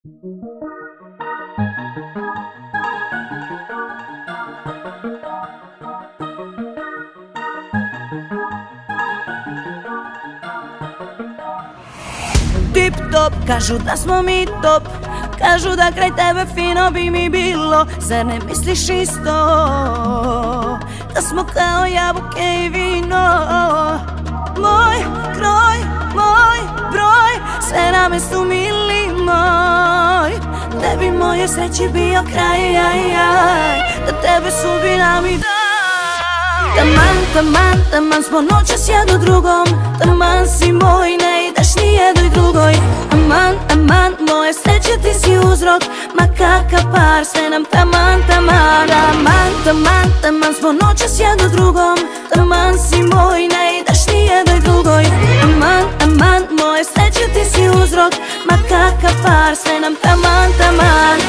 Tip top, kažu da smo mi top, kažu da kraj tebe fino bi mi bilo. Zar ne misliš isto, da smo kao jabuke i vino? Moj kroj, moj broj, sve na mestu mili moj. Tebi moje sreći bio kraj, da tebe sudbina mi da. Taman, taman, taman smo noćas jedno drugom, taman si moj, ne ideš ni jednoj drugoj. Aman, aman, moje sreće ti si uzrok, ma kakav par, sve nam taman, taman. Aman, taman, taman smo noćas jedno drugom, taman si moj, ne ideš ni jednoj drugoj. Aman, aman, moje sreće ti si uzrok, ma kakav par, sve nam taman, taman.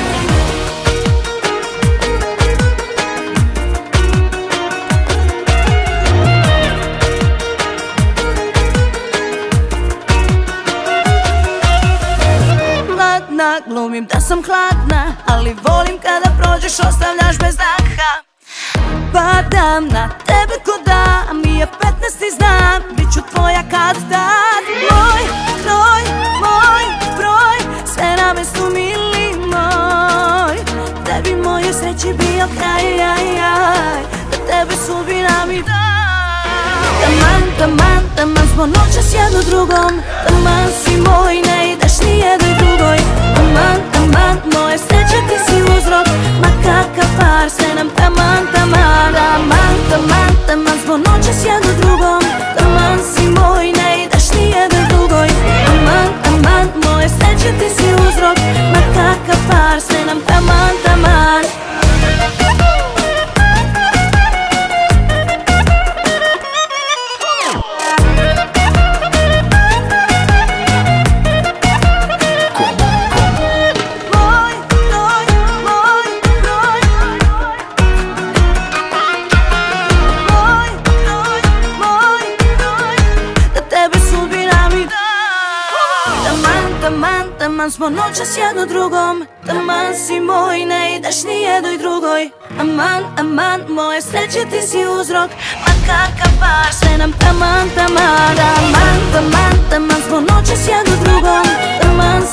Glumim da sam hladna, ali volim kada prođeš, ostavljaš bez daha. Padam na tebe ko da mi je 15 znam, bit ću tvoja kad tad. Moj kroj, moj broj, sve na mestu mili moj. Tebi moje sreći bio kraj, da tebe sudbina mi da. Taman, taman, taman smo noćas jedno drugom, taman si moj, ne ideš ni jednoj drugoj. Aman, aman, moje sreće ti si uzrok, ma kakav par, sve nam taman, taman. Aman, taman, taman smo noćas jedno drugom, taman si moj, ne ideš ni jednoj drugoj. Aman, aman, moje sreće ti si uzrok, ma kakav par, sve nam taman, taman. Taman smo noćas jedno drugom, taman si moj, ne ideš ni jednoj drugoj. Aman, aman, moje sreće ti si uzrok, ma kakav par, sve nam taman, taman. Aman, taman, taman smo noćas jedno drugom, taman